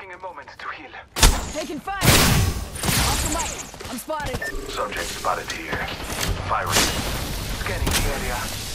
Taking a moment to heal. Taking fire! Off the mic. I'm spotted. Subject spotted here. Firing. Scanning the area.